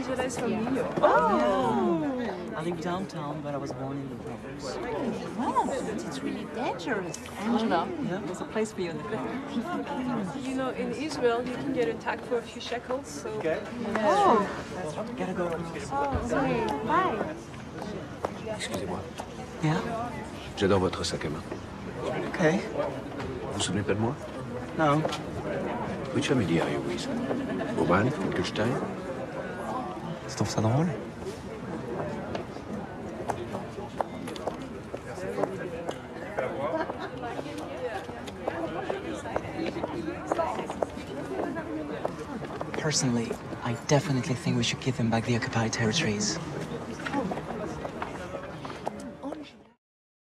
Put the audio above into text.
Angeles from New York. Yeah. I live downtown, but I was born in the Bronx. Well, it's really dangerous. Angela, Yeah? there's a place for you in the car. You know, in Israel, you can get attacked for a few shekels, so... Okay. Oh, Gotta go. sorry. Bye. Excusez-moi, Yeah? j'adore votre sac à main. Okay. Vous vous souvenez pas de moi? No. Which family are you with? Oman, Finkelstein? Tu trouves ça drôle? Personally, I definitely think we should give them back the occupied territories.